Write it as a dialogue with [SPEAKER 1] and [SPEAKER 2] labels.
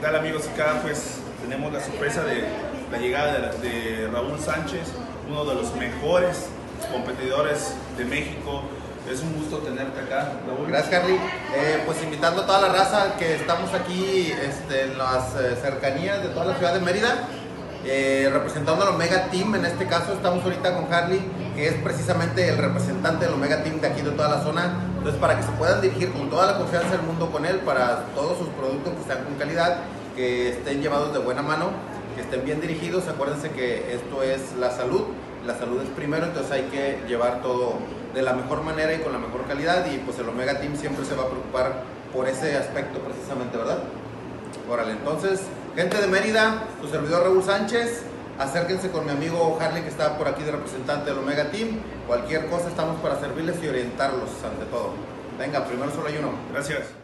[SPEAKER 1] tal, amigos? Acá pues tenemos la sorpresa de la llegada de Raúl Sánchez, uno de los mejores competidores de México. Es un gusto tenerte acá, Raúl.
[SPEAKER 2] Gracias, Carly. Pues invitando a toda la raza que estamos aquí en las cercanías de toda la ciudad de Mérida, representando al Omega Team. En este caso estamos ahorita con Harley, que es precisamente el representante del Omega Team de aquí de toda la zona. Entonces, para que se puedan dirigir con toda la confianza del mundo con él, para todos sus productos que sean con calidad, que estén llevados de buena mano, que estén bien dirigidos. Acuérdense que esto es la salud es primero, entonces hay que llevar todo de la mejor manera y con la mejor calidad, y pues el Omega Team siempre se va a preocupar por ese aspecto precisamente, ¿verdad? Órale, entonces, gente de Mérida, su servidor Raúl Sánchez, acérquense con mi amigo Harley, que está por aquí de representante del Omega Team. Cualquier cosa estamos para servirles y orientarlos ante todo. Venga, primero solo hay uno.
[SPEAKER 1] Gracias.